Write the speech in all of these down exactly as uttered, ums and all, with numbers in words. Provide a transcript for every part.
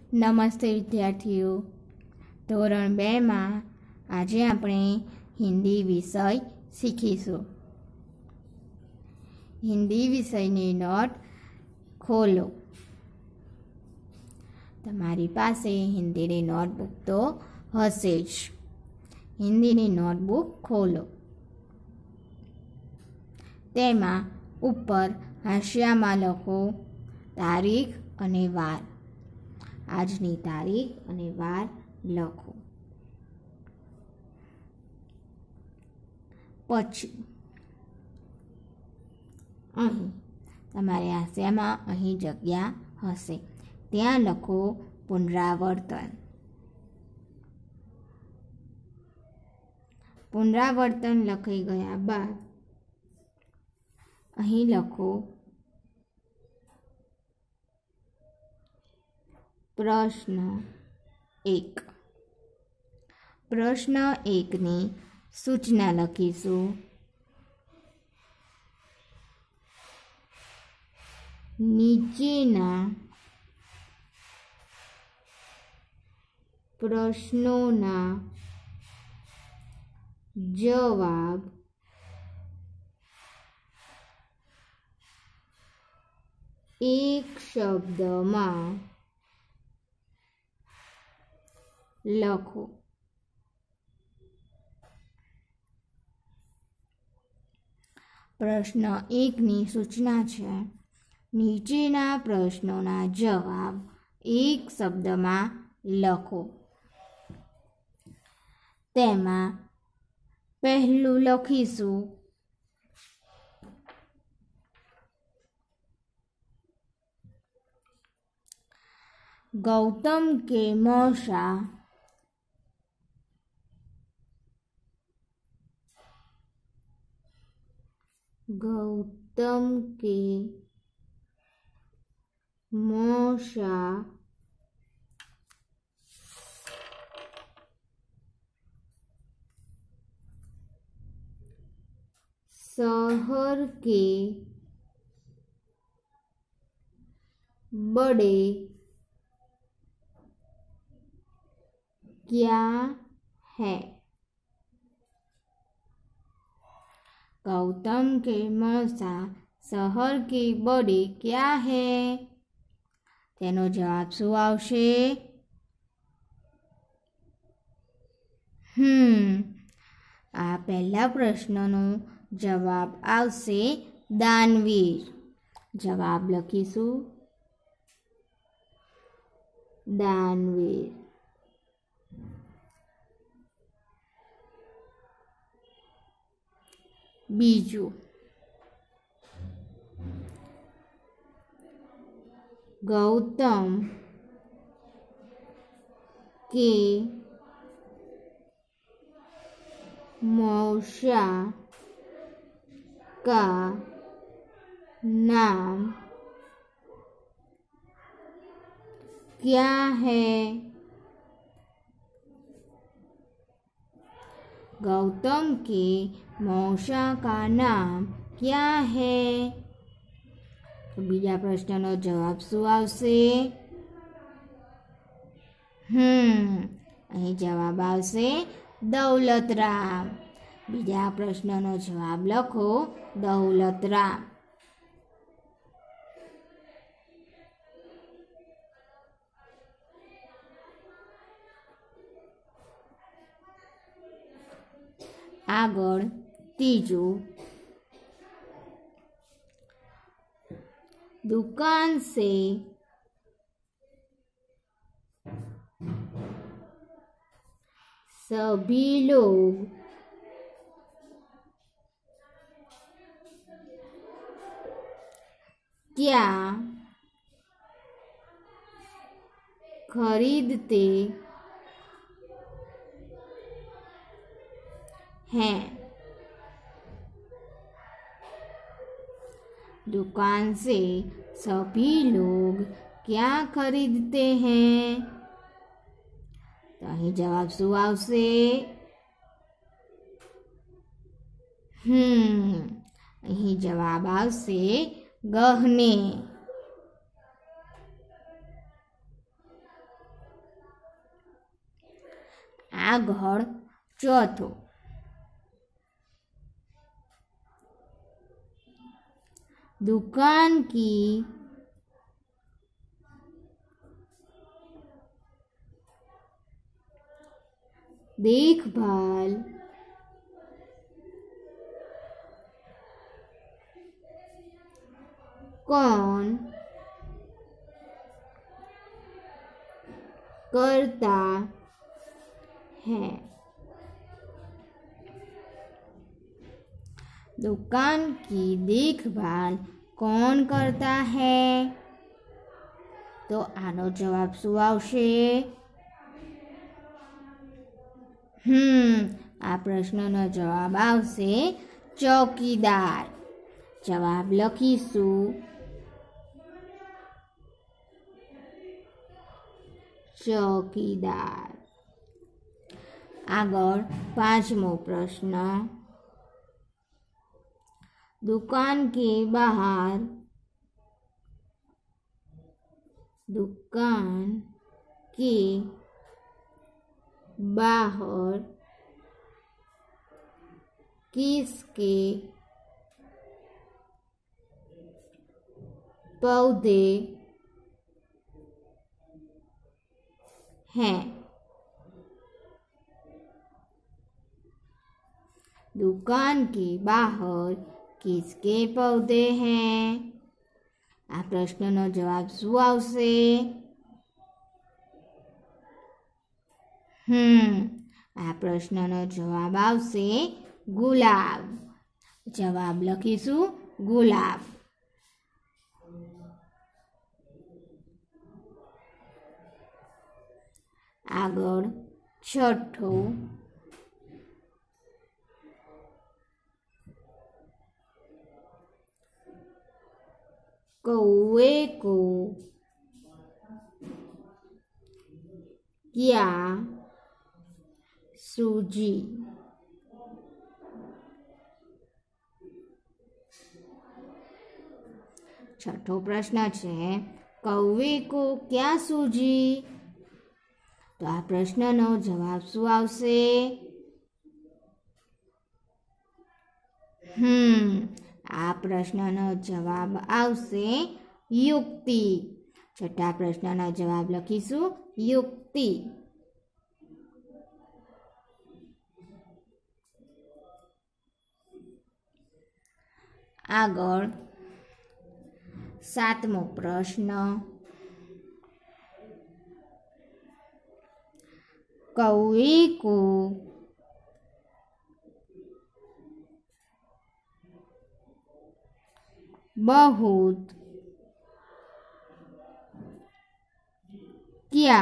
નમસ્તે વિદ્યાર્થીઓ, ધોરણ બે માં આજે આપણે હિન્દી વિષય શીખીશું. હિન્દી વિષયની નોટ ખોલો. તમારી પાસે હિન્દીની નોટબુક તો હશે જ. હિન્દીની નોટબુક ખોલો. તેમાં ઉપર હાંસિયામાં લખો તારીખ અને વાર. આજની તારીખ અને વાર લખો. પછી અહીં તમારે હાંસિયામાં અહીં જગ્યા હશે, ત્યાં લખો પુનરાવર્તન. પુનરાવર્તન લખાઈ ગયા બાદ અહીં લખો પ્રશ્ન એક. પ્રશ્ન એકની સૂચના લખીશું. નીચેના પ્રશ્નોના જવાબ એક શબ્દમાં લખો. પ્રશ્ન એકની સૂચના છે. નીચેના પ્રશ્નોના જવાબ એક શબ્દમાં લખો. તેમાં પહેલું લખીશું गौतम के मौसा गौतम के मौसा शहर के बड़े क्या है. गौतम के मौसा शहर के बड़े क्या है. तेनो जवाब શું આવશે? હમ આ પહેલા પ્રશ્નનો જવાબ આવશે દાનવીર. જવાબ લખીશું દાનવીર. બીજું गौतम के मौसा का नाम क्या है. गौतम के मौसा का नाम क्या है. तो बीजा प्रश्नનો જવાબ શું આવશે? હમ અહીં જવાબ આવશે દૌલતરામ. બીજા પ્રશ્નનો જવાબ લખો દૌલતરામ. આગળ ત્રીજું दुकान से सभी लोग क्या खरीदते हैं. दुकान से सभी लोग क्या खरीदते हैं. तो અહીં જવાબ શું આવશે? હમ અહીં જવાબ આવશે ગહને. આગળ ચોથો, दुकान की देखभाल कौन करता है? दुकान की देखभाल कौन करता है? तो आनो जवाब શું આવશે? हम्म आ प्रश्नનો जवाब આવશે चौकीदार। जवाब लखीशु चौकीदार। આગળ પાંચમો પ્રશ્ન, दुकान के बाहर दुकान के बाहर किसके पौधे हैं? दुकान के बाहर किसके पौधे हैं? आ प्रश्नનો जवाब શું આવશે? हम्म आ प्रश्नનો जवाब આવશે गुलाब। जवाब લખીશું गुलाब। આગળ છઠ્ઠો, कौवे को क्या सूझी? छठो प्रश्न है, कौवे को क्या सूझी? तो आ प्रश्नનો जवाब શું આવશે? हम्म आ प्रश्नનો जवाब આવશે युक्ति। छठा प्रश्नનો जवाब લખીશું युक्ति। આગળ સાતમો પ્રશ્ન, कौवे को बहुत क्या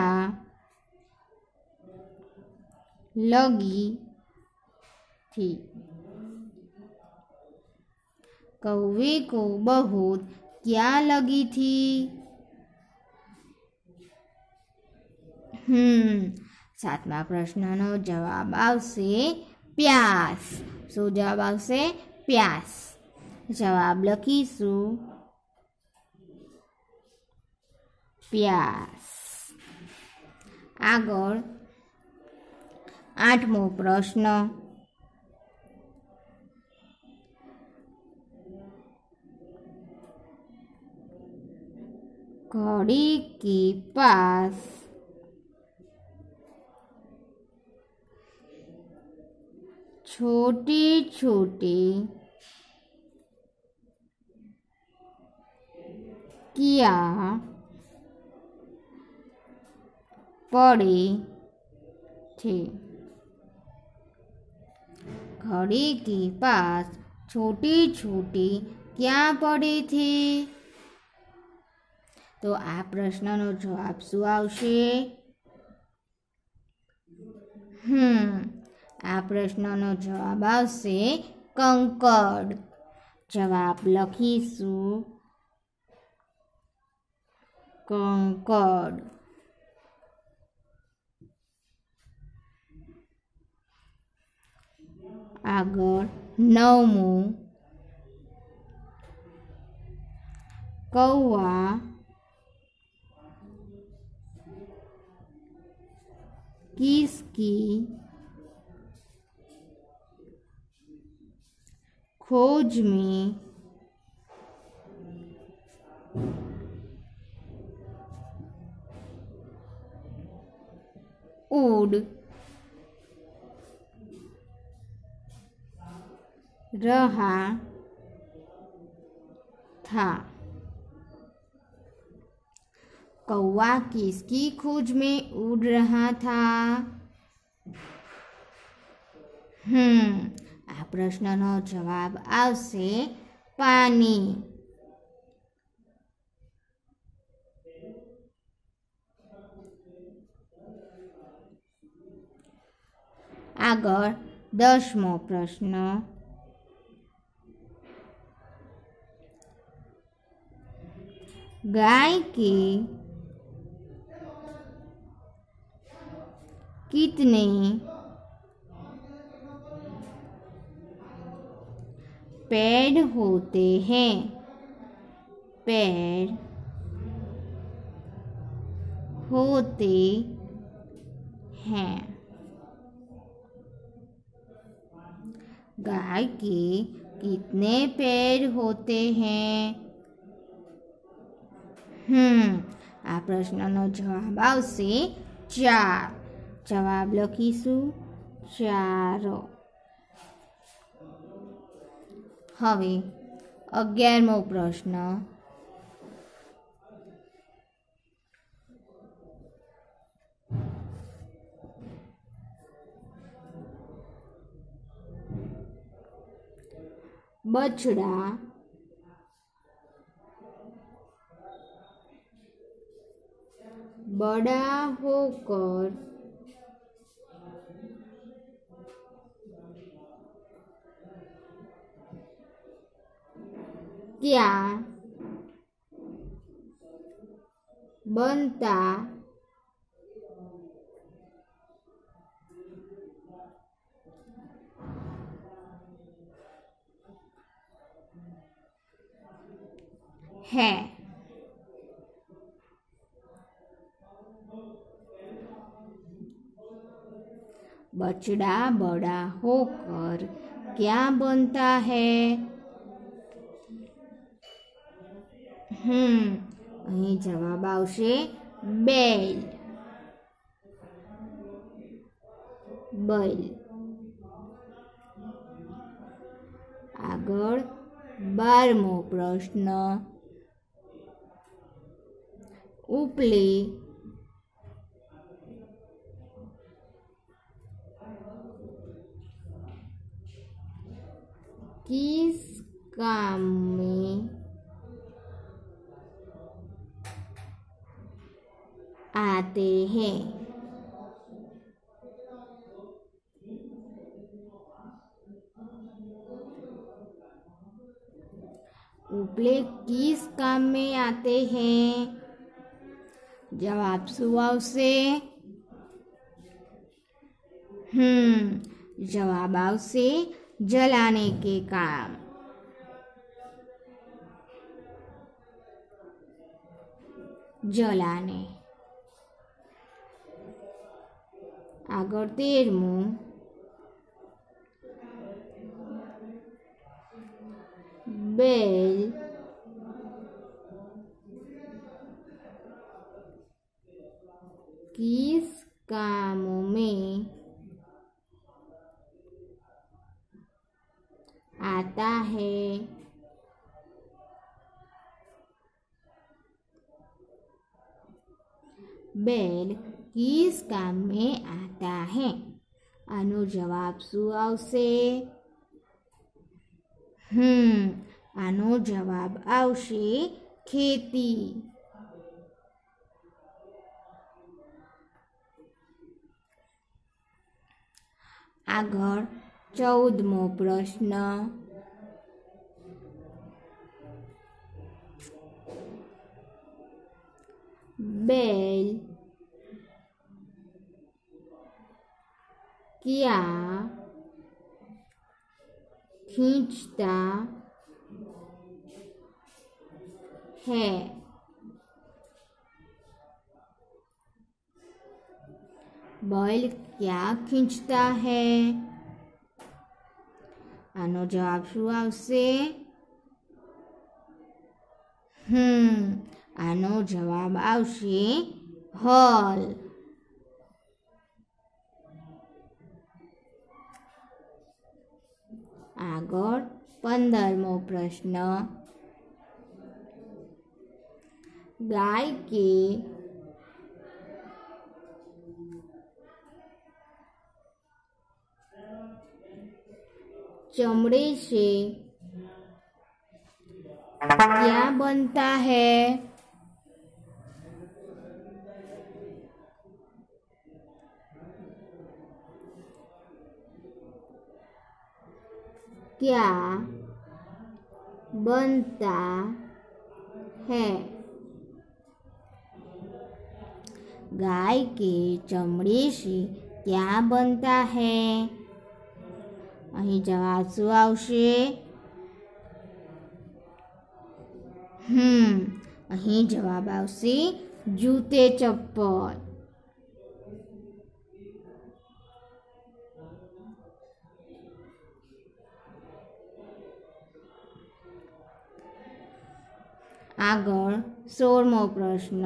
लगी थी? कौवे को बहुत क्या लगी थी? हम्म सातमा प्रश्नનો जवाब આવશે प्यास। શું જવાબ આવશે? प्यास। जवाब લખીશું प्यास। આગળ આઠમો પ્રશ્ન, घड़ी के पास छोटे छोटे क्या पड़े थे? घड़ी के पास छोटे छोटे क्या पड़े थे? तो आ प्रश्नનો जवाब શું આવશે? हम्म आ प्रश्नનો जवाब આવશે कंकड़। जवाब લખીશું कंकड़। આગળ નવમું, कौवा किसकी खोज में उड़ रहा था। कौवा किसकी खोज में उड़ रहा था? हम्म आ प्रश्ननो जवाब आवशे पानी। आगळ दसमो प्रश्न। गाय के कितने पैर होते हैं? पैर होते हैं। गाय के कितने पैर होते हैं? हम्म आ प्रश्ननो जवाब आवशे चार। जवाब लखीशुं चार। हवे अगियारमो प्रश्न। बछड़ा बड़ा होकर क्या बनता है? बछड़ा बड़ा होकर क्या बनता है? हम्म અહીં जवाब आवशे बैल। बैल। आगळ बारमो प्रश्न। उपले किस काम में आते हैं? उपले किस काम में आते हैं? जवाब शुं आवशे? हम्म जवाब आवशे जलाने के काम। जलाने। आगळ तेरमो। बैल किस काम में आता है? बैल किस काम में आता है? आनो जवाब शुं आवशे? हम्म आनो जवाब आवशे खेती। आगळ चौदमो प्रश्न। बैल क्या खींचता है? बैल क्या खींचता है? આનો જવાબ શું આવશે? હમ આનો જવાબ આવશે હોલ. આગળ પંદરમો પ્રશ્ન. गाय के चमड़े से क्या बनता है? क्या बनता है? गाय के चमड़े से क्या बनता है? અહીં જવાબ શું આવશે? હમ અહીં જવાબ આવશે જૂતે ચપ્પલ. આગળ સોળમો પ્રશ્ન.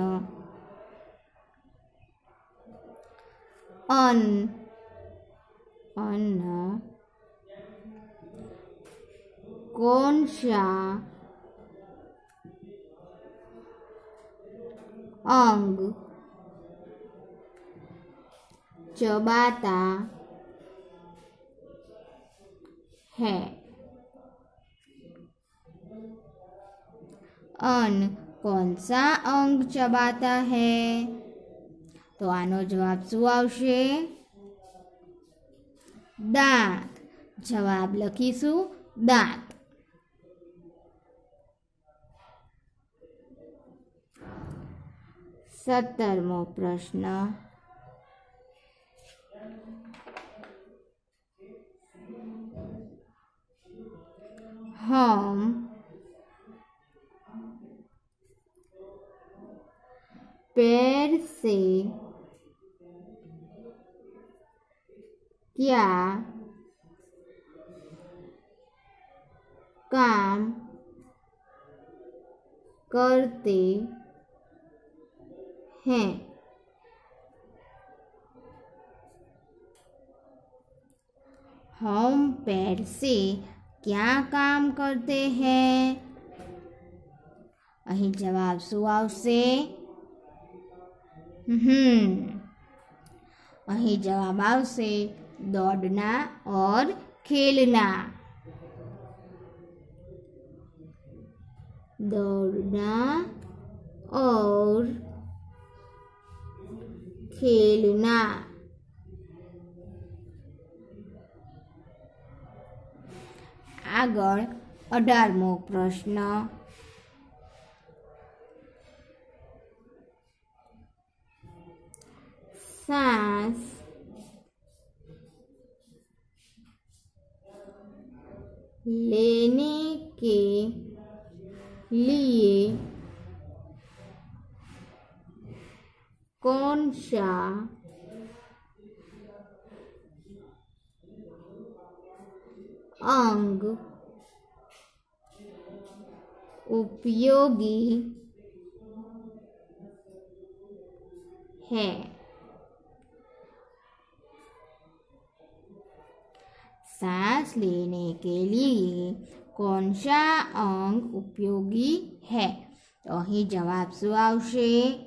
અન્ન अन्न कौन सा अंग चबाता है? अन्न कौन सा अंग चबाता है? तो आनो जवाब શું આવશે? दांत. जवाब लखीशु दांत. सत्तरमो प्रश्न. हम पैर से क्या काम करते हैं? हम पैर से क्या काम करते हैं? અહીં જવાબ શું આવશે? હમ અહીં જવાબ આવશે दौड़ना और खेलना. दौड़ना और खेलना. આગળ અઢારમો પ્રશ્ન. सांस लेने के लिए कौन सा अंग उपयोगी है? सांस लेने के लिए कौन सा अंग उपयोगी है? तो અહીં જવાબ શું આવશે?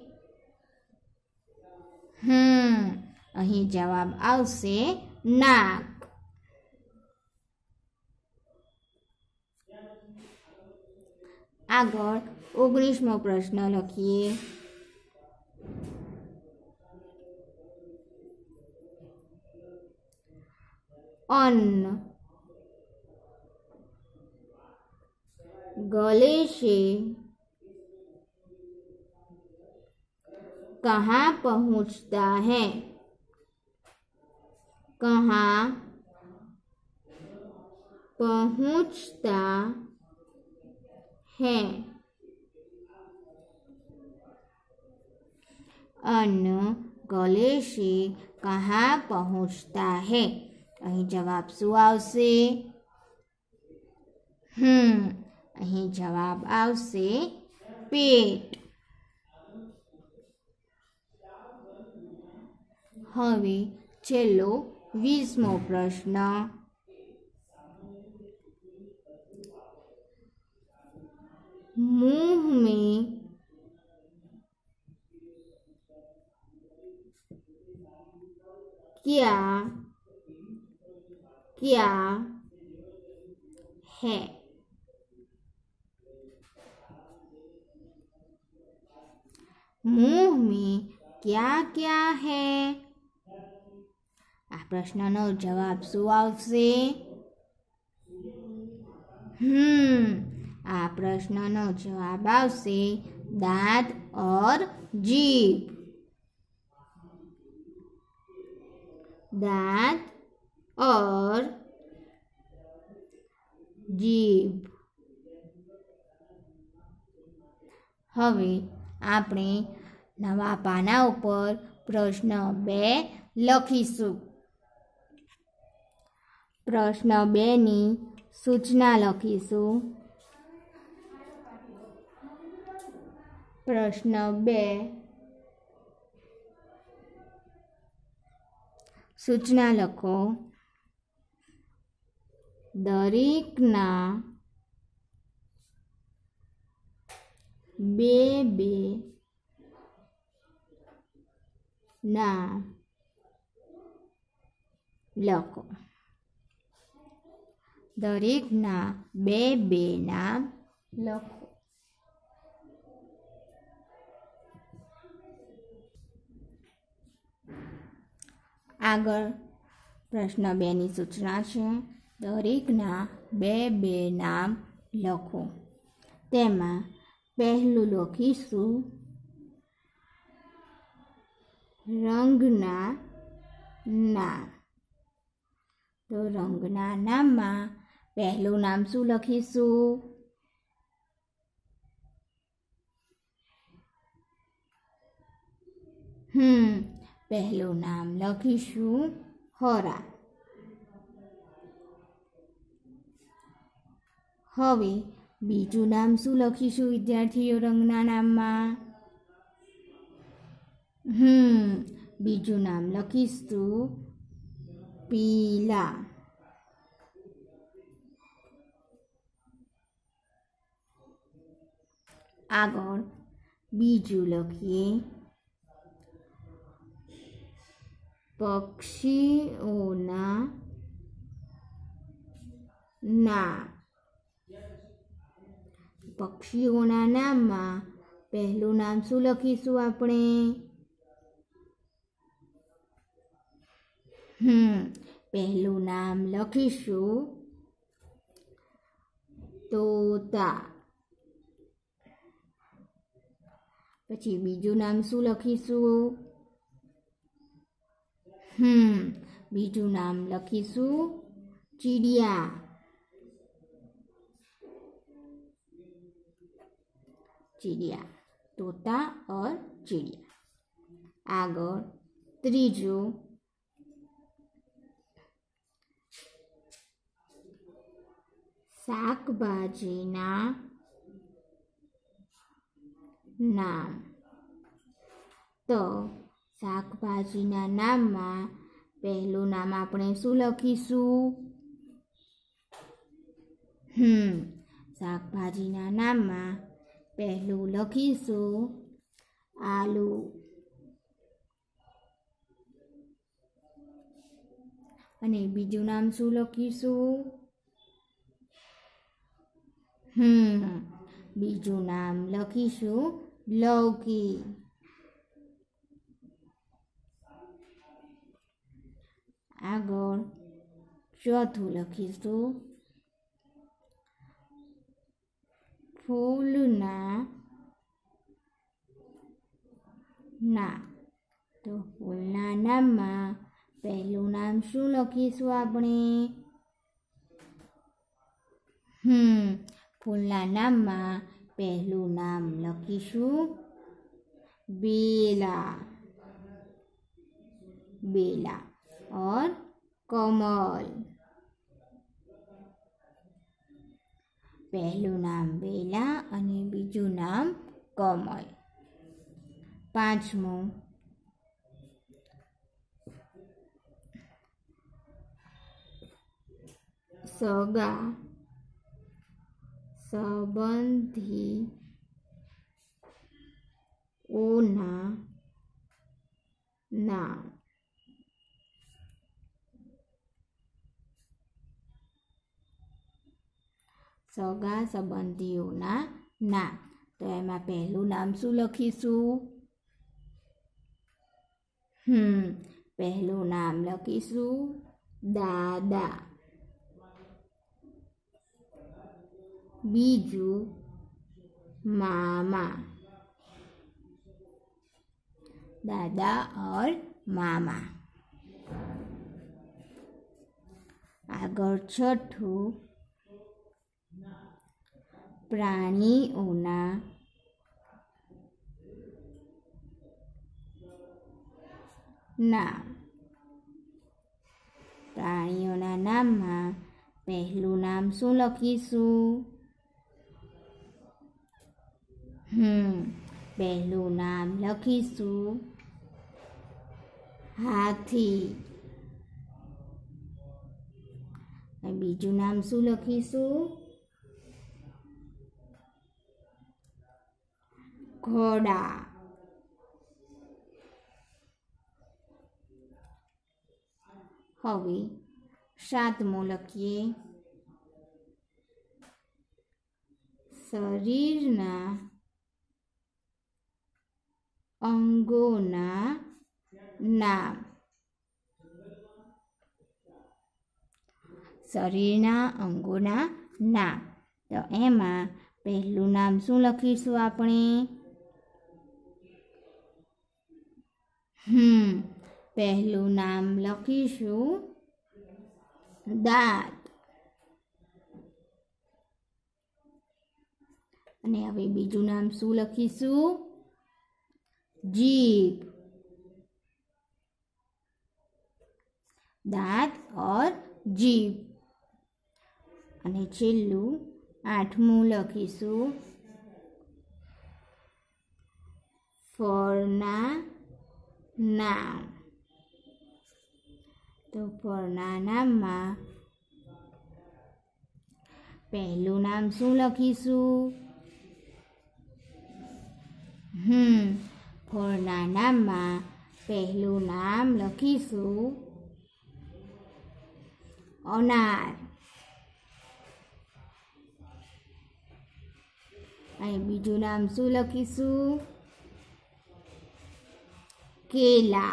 હમ અહીં જવાબ આવશે નાક. આગળ ઓગણીસમો પ્રશ્ન લખીએ. अन्न गले से कहाँ पहुँचता है? कहाँ पहुँचता है? अन्न गले से कहाँ पहुँचता है? અહીં જવાબ શું આવશે? હમ અહીં જવાબ આવશે પેટ. હવે છેલ્લો વીસમો પ્રશ્ન. मुंह में क्या क्या है? मुंह में क्या क्या है? આ પ્રશ્નનો જવાબ શું આવશે? હમ આ પ્રશ્નનો જવાબ આવશે દાંત और जीभ. दांत और जीभ. હવે આપણે નવા પાના ઉપર પ્રશ્ન બે લખીશું. પ્રશ્ન બે ની સૂચના લખીશું. પ્રશ્ન બે સૂચના લખો. દરેકના બે બે નામ લખો. દરેકના બે બે નામ લખો. આગળ પ્રશ્ન બે ની સૂચના છે. દરેકના બે બે નામ લખો. તેમાં પહેલું લખીશું રંગના નામ. તો રંગના નામમાં પહેલું નામ શું લખીશું? હમ પહેલું નામ લખીશું હરા. હવે બીજું નામ શું લખીશું વિદ્યાર્થીઓ રંગના નામમાં? હમ બીજું નામ લખીશું પીલા. આગળ બીજું લખીએ પક્ષીઓના નામ. પક્ષીઓના નામમાં પહેલું નામ શું લખીશું આપણે? હમ પહેલું નામ લખીશું તોતા. પછી બીજું નામ શું લખીશું? હમ બીજું નામ લખીશું ચીડિયા. चिड़िया. तोता और चिड़िया. આગળ ત્રીજું શાકભાજીના નામ. તો શાકભાજીના નામમાં પહેલું નામ આપણે શું લખીશું? હમ શાકભાજીના નામમાં પહેલું લખીશું આલુ. અને બીજું નામ શું લખીશું? હમ બીજું નામ લખીશું લૌકી. આગળ ચોથું લખીશું ફૂલના નામ. તો ફૂલના નામમાં પહેલું નામ શું લખીશું આપણે? હમ ફૂલના નામમાં પહેલું નામ લખીશું बेला. बेला और कमल. પહેલું નામ બેલા અને બીજું નામ કમળ. પાંચમું સગા સંબંધીઓના નામ. સગા સંબંધીઓના નામ. તો એમાં પહેલું નામ શું લખીશું? હમ પહેલું નામ લખીશું દાદા. બીજું मामा. दादा और मामा. आगर छठू प्राणीओना नाम. प्राणीओना नाम में पहलू नाम शू लखीशू? हम्म पहलू नाम लखीशू हाथी. बीजू नाम शू लखीशू? घोड़ा. हवे सातमो लखीए शरीरना अंगोना नाम. शरीरना अंगोना नाम. तो एमा पहलू नाम शू लखीशू आपणे? हम्म पहलू नाम लखीशू दांत. अने हवे बीजू नाम शू लखीशू? जीभ. दांत और जीभ. अने छेल्लू आठमू लखीशू फळना नाम. तो फळना नाम में पहलू नाम शू लखीशू? हम्म फळना नाम में पहलू नाम लखीशू अनार. अने बीजू नाम शू लखीशू? केला.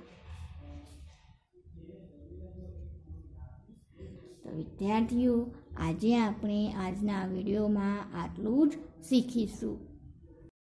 तो विद्यार्थीओ आजे आपणे आजना विडियो में आटलू ज शीखीशुं.